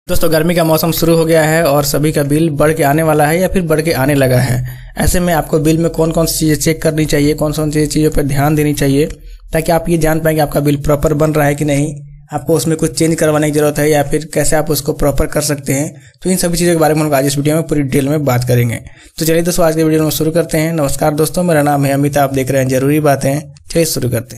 दोस्तों गर्मी का मौसम शुरू हो गया है और सभी का बिल बढ़ के आने वाला है या फिर बढ़ के आने लगा है। ऐसे में आपको बिल में कौन कौन सी चीज़ें चेक करनी चाहिए, कौन कौन सी चीज़ों पर ध्यान देनी चाहिए ताकि आप ये जान पाएंगे आपका बिल प्रॉपर बन रहा है कि नहीं, आपको उसमें कुछ चेंज करवाने की जरूरत है या फिर कैसे आप उसको प्रॉपर कर सकते हैं। तो इन सभी चीज़ों के बारे में हम आज इस वीडियो में पूरी डिटेल में बात करेंगे। तो चलिए दोस्तों आज के वीडियो में शुरू करते हैं। नमस्कार दोस्तों, मेरा नाम है अमित, आप देख रहे हैं जरूरी बातें। चलिए शुरू करते हैं।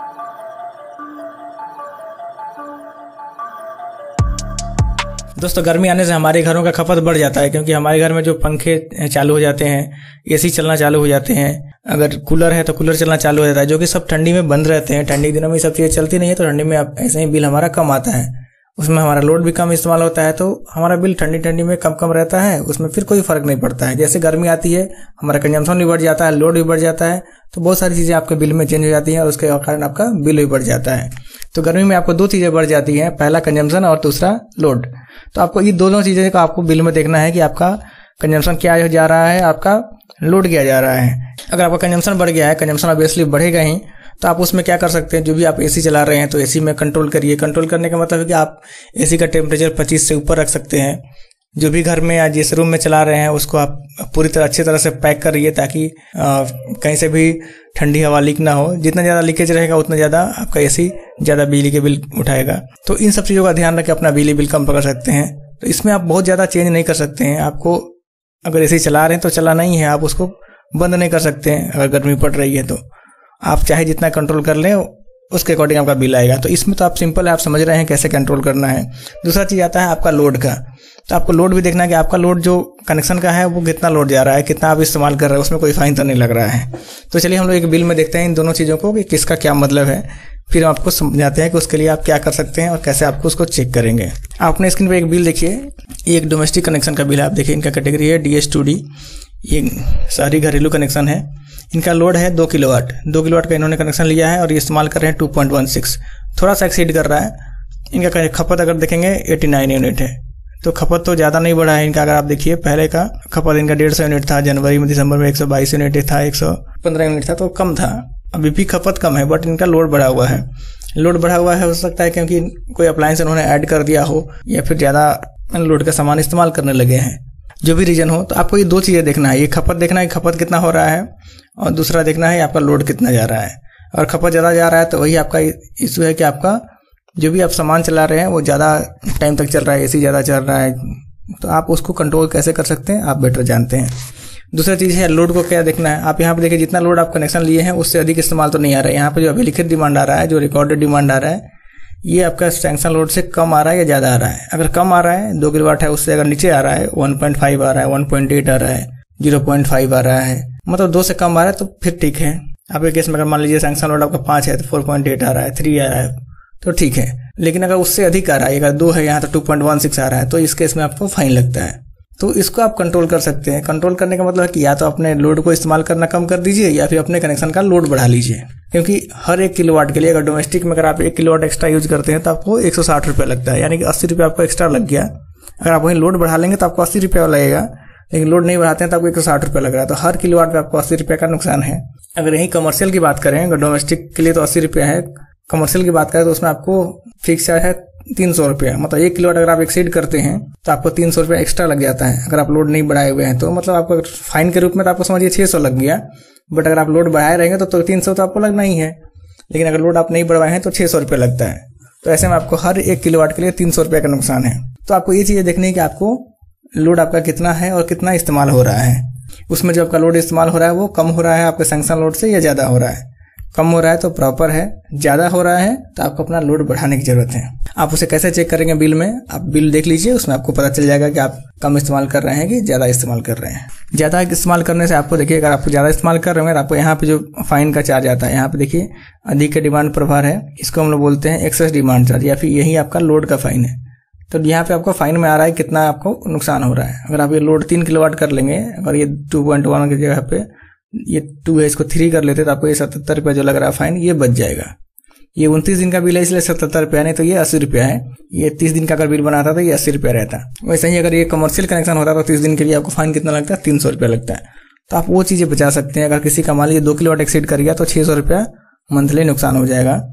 दोस्तों गर्मी आने से हमारे घरों का खपत बढ़ जाता है क्योंकि हमारे घर में जो पंखे चालू हो जाते हैं, एसी चलना चालू हो जाते हैं, अगर कूलर है तो कूलर चलना चालू हो जाता है, जो कि सब ठंडी में बंद रहते हैं। ठंडी के दिनों में सब चीज़ें चलती नहीं है तो ठंडी में ऐसे ही बिल हमारा कम आता है, उसमें हमारा लोड भी कम इस्तेमाल होता है तो हमारा बिल ठंडी में कम रहता है, उसमें फिर कोई फर्क नहीं पड़ता है। जैसे गर्मी आती है हमारा कंजम्पशन भी बढ़ जाता है, लोड भी बढ़ जाता है, तो बहुत सारी चीज़ें आपके बिल में चेंज हो जाती हैं और उसके कारण आपका बिल भी बढ़ जाता है। तो गर्मी में आपको दो चीज़ें बढ़ जाती हैं, पहला कंजम्पशन और दूसरा लोड। तो आपको ये दोनों चीज़ें को आपको बिल में देखना है कि आपका कंजम्पशन क्या जा रहा है, आपका लोड क्या जा रहा है। अगर आपका कंजम्पशन बढ़ गया है, कंजम्पशन ऑब्वियसली बढ़ेगा ही, तो आप उसमें क्या कर सकते हैं, जो भी आप एसी चला रहे हैं तो एसी में कंट्रोल करिए। कंट्रोल करने का मतलब है कि आप एसी का टेम्परेचर 25 से ऊपर रख सकते हैं। जो भी घर में या जिस रूम में चला रहे हैं उसको आप पूरी तरह अच्छी तरह से पैक करिए ताकि कहीं से भी ठंडी हवा लीक ना हो। जितना ज़्यादा लीकेज रहेगा उतना ज़्यादा आपका एसी ज़्यादा बिजली के बिल उठाएगा। तो इन सब चीज़ों का ध्यान रख के अपना बिजली बिल कम कर सकते हैं। तो इसमें आप बहुत ज़्यादा चेंज नहीं कर सकते हैं। आपको अगर एसी चला रहे हैं तो चलाना ही है, आप उसको बंद नहीं कर सकते हैं। अगर गर्मी पड़ रही है तो आप चाहे जितना कंट्रोल कर लें उसके अकॉर्डिंग आपका बिल आएगा। तो इसमें तो आप सिंपल है, आप समझ रहे हैं कैसे कंट्रोल करना है। दूसरा चीज़ आता है आपका लोड का। तो आपको लोड भी देखना है कि आपका लोड जो कनेक्शन का है वो कितना लोड जा रहा है, कितना आप इस्तेमाल कर रहे हैं, उसमें कोई फाइन तो नहीं लग रहा है। तो चलिए हम लोग एक बिल में देखते हैं इन दोनों चीज़ों को कि किसका क्या मतलब है, फिर आपको समझाते हैं कि उसके लिए आप क्या कर सकते हैं और कैसे आपको उसको चेक करेंगे। आप अपने स्क्रीन पर एक बिल देखिए, ये एक डोमेस्टिक कनेक्शन का बिल है। आप देखिए इनका कैटेगरी है DS2D, ये शहरी घरेलू कनेक्शन है। इनका लोड है 2 किलोवाट। 2 किलोवाट का इन्होंने कनेक्शन लिया है और ये इस्तेमाल कर रहे हैं 2.16, थोड़ा सा एक्सीड कर रहा है। इनका खपत अगर देखेंगे 89 यूनिट है, तो खपत तो ज़्यादा नहीं बढ़ा है इनका। अगर आप देखिए पहले का खपत इनका 150 यूनिट था, जनवरी में दिसंबर में 122 यूनिट था, 115 यूनिट था, तो कम था। अभी भी खपत कम है बट इनका लोड बढ़ा हुआ है। लोड बढ़ा हुआ है हो सकता है क्योंकि कोई अप्लायंस उन्होंने ऐड कर दिया हो या फिर ज़्यादा लोड का सामान इस्तेमाल करने लगे हैं, जो भी रीजन हो। तो आपको ये दो चीज़ें देखना है, ये खपत देखना है खपत कितना हो रहा है और दूसरा देखना है आपका लोड कितना जा रहा है। और खपत ज़्यादा जा रहा है तो वही आपका इशू है कि आपका जो भी आप सामान चला रहे हैं वो ज़्यादा टाइम तक चल रहा है, एसी ज़्यादा चल रहा है, तो आप उसको कंट्रोल कैसे कर सकते हैं आप बेटर जानते हैं। दूसरा चीज़ है लोड को क्या देखना है। आप यहाँ पे देखिए जितना लोड आप कनेक्शन लिए हैं उससे अधिक इस्तेमाल तो नहीं आ रहा है। यहाँ पे जो अभी लिखित डिमांड आ रहा है, जो रिकॉर्डेड डिमांड आ रहा है, ये आपका सैंक्शन लोड से कम आ रहा है या ज़्यादा आ रहा है। अगर कम आ रहा है 2 किलोवाट है, उससे अगर नीचे आ रहा है 1.5 आ रहा है, 1.8 आ रहा है, 0.5 आ रहा है, मतलब 2 से कम आ रहा है तो फिर ठीक है। आपके केस में अगर मान लीजिए सैंक्शन लोड आपका 5 है तो 4.8 आ रहा है, 3 आ रहा है तो ठीक है। लेकिन अगर उससे अधिक आ रहा है, अगर 2 है यहाँ तो 2.16 आ रहा है, तो इस केस में आपको फाइन लगता है। तो इसको आप कंट्रोल कर सकते हैं। कंट्रोल करने का मतलब है कि या तो अपने लोड को इस्तेमाल करना कम कर दीजिए या फिर अपने कनेक्शन का लोड बढ़ा लीजिए। क्योंकि हर 1 किलोवाट के लिए अगर डोमेस्टिक में अगर आप 1 किलोवाट एक्स्ट्रा यूज करते हैं तो आपको 160 रुपये लगता है, यानी कि 80 रुपये आपको एक्स्ट्रा लग गया। अगर आप वहीं लोड बढ़ा लेंगे तो आपको 80 रुपये लगेगा, लेकिन लोड नहीं बढ़ाते हैं तो आपको 160 रुपये लग रहा है। तो हर किलोवाट पे आपको 80 रुपये का नुकसान है। अगर यही कमर्शियल की बात करें, अगर डोमेस्टिक के लिए तो 80 रुपये है, कमर्शियल की बात करें तो उसमें आपको फिक्स है 300 रुपये। मतलब 1 किलोवाट अगर आप एक्सीड करते हैं तो आपको 300 रुपये एक्स्ट्रा लग जाता है। अगर आप लोड नहीं बढ़ाए हुए हैं तो मतलब आपको फाइन के रूप में तो आपको समझिए 600 लग गया, बट अगर आप लोड बढ़ाए रहेंगे तो 300 तो आपको लगना ही है। लेकिन अगर लोड आप नहीं बढ़वाए हैं तो 600 रुपये लगता है। तो ऐसे में आपको हर 1 किलोवाट के लिए 300 रुपये का नुकसान है। तो आपको ये चीज़ें देखनी है कि आपको लोड आपका कितना है और कितना इस्तेमाल हो रहा है। उसमें जो आपका लोड इस्तेमाल हो रहा है वो कम हो रहा है आपके सैंक्शन लोड से या ज़्यादा हो रहा है। कम हो रहा है तो प्रॉपर है, ज़्यादा हो रहा है तो आपको अपना लोड बढ़ाने की ज़रूरत है। आप उसे कैसे चेक करेंगे बिल में, आप बिल देख लीजिए, उसमें आपको पता चल जाएगा कि आप कम इस्तेमाल कर रहे हैं कि ज़्यादा इस्तेमाल कर रहे हैं। ज़्यादा इस्तेमाल करने से आपको देखिए, अगर आपको ज़्यादा इस्तेमाल कर रहे हैं तो आपको यहाँ पे जो फाइन का चार्ज आता है, यहाँ पे देखिए अधिक डिमांड प्रभार है, इसको हम लोग बोलते हैं एक्सेस डिमांड चार्ज, या फिर यही आपका लोड का फाइन है। तो यहाँ पे आपको फाइन में आ रहा है कितना आपको नुकसान हो रहा है। अगर आप ये लोड 3 किलोवाट कर लेंगे, अगर ये 2.1 की जगह पे ये 2 है, इसको 3 कर लेते तो आपको ये 77 रुपये जो लग रहा है फाइन, ये बच जाएगा। ये 29 दिन का बिल है इसलिए 77 रुपया, नहीं तो ये 80 रुपया है। ये 30 दिन का अगर बिल बनाता तो ये 80 रुपया रहता। वैसे ही अगर ये कमर्शियल कनेक्शन होता तो 30 दिन के लिए आपको फाइन कितना लगता है, 300 रुपया लगता है। तो आप वो चीज़ें बचा सकते हैं। अगर किसी का मान लीजिए 2 किलोवाट एक्सीड कर गया तो 600 रुपया मंथली नुकसान हो जाएगा।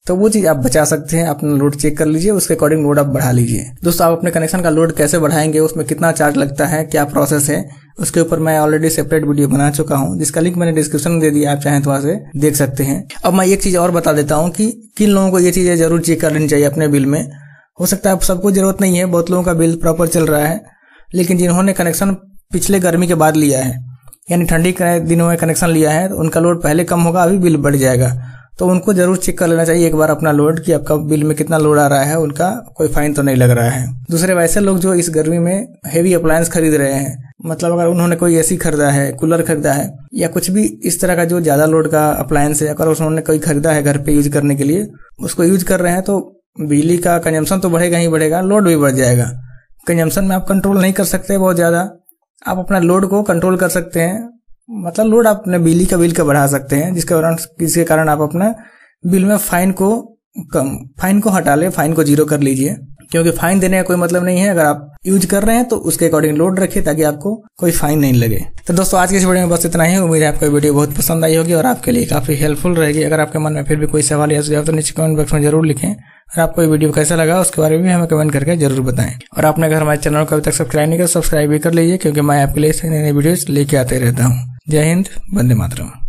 तो वो चीज आप बचा सकते हैं। अपना लोड चेक कर लीजिए, उसके अकॉर्डिंग लोड आप बढ़ा लीजिए। दोस्तों, आप अपने कनेक्शन का लोड कैसे बढ़ाएंगे, उसमें कितना चार्ज लगता है, क्या प्रोसेस है, उसके ऊपर मैं ऑलरेडी सेपरेट वीडियो बना चुका हूं, जिसका लिंक मैंने डिस्क्रिप्शन में दे दिया, आप चाहें तो वहां से देख सकते हैं। अब मैं एक चीज और बता देता हूं कि किन लोगों को ये चीजें जरूर चेक कर लेनी चाहिए अपने बिल में। हो सकता है सबको जरूरत नहीं है, बहुत लोगों का बिल प्रॉपर चल रहा है, लेकिन जिन्होंने कनेक्शन पिछले गर्मी के बाद लिया है, यानी ठंडी के दिनों में कनेक्शन लिया है, तो उनका लोड पहले कम होगा, अभी बिल बढ़ जाएगा। तो उनको जरूर चेक कर लेना चाहिए एक बार अपना लोड कि आपका बिल में कितना लोड आ रहा है, उनका कोई फाइन तो नहीं लग रहा है। दूसरे वैसे लोग जो इस गर्मी में हेवी अप्लायंस खरीद रहे हैं, मतलब अगर उन्होंने कोई एसी खरीदा है, कूलर खरीदा है, या कुछ भी इस तरह का जो ज्यादा लोड का अप्लायंस है, अगर उन्होंने कोई खरीदा है घर पे यूज करने के लिए, उसको यूज कर रहे हैं, तो बिजली का कंजम्पशन तो बढ़ेगा ही बढ़ेगा, लोड भी बढ़ जाएगा। कंजम्पशन में आप कंट्रोल नहीं कर सकते बहुत ज्यादा, आप अपना लोड को कंट्रोल कर सकते हैं, मतलब लोड आप अपने बिजली का बिल का बढ़ा सकते हैं, जिसके कारण आप अपना बिल में फाइन को हटा ले, फाइन को जीरो कर लीजिए, क्योंकि फाइन देने का कोई मतलब नहीं है। अगर आप यूज कर रहे हैं तो उसके अकॉर्डिंग लोड रखिए, ताकि आपको कोई फाइन नहीं लगे। तो दोस्तों, आज की इस वीडियो में बस इतना ही। उम्मीद है आपको वीडियो बहुत पसंद आई होगी और आपके लिए काफी हेल्पफुल रहेगी। अगर आपके मन में फिर भी कोई सवाल या सुझाव तो नीचे कमेंट बॉक्स में जरूर लिखें, और आपको ये वीडियो कैसा लगा उसके बारे में भी हमें कमेंट करके जरूर बताएं। और आपने अगर हमारे चैनल को अभी तक सब्सक्राइब नहीं किया, सब्सक्राइब भी कर लीजिए, क्योंकि मैं आपके लिए नई वीडियोस लेके आते रहता हूँ। जय हिंद, वंदे मातरम।